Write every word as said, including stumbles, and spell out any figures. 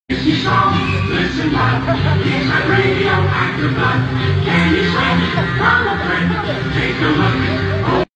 He's strong, listen up, he's a radioactive nut. Can you swing from a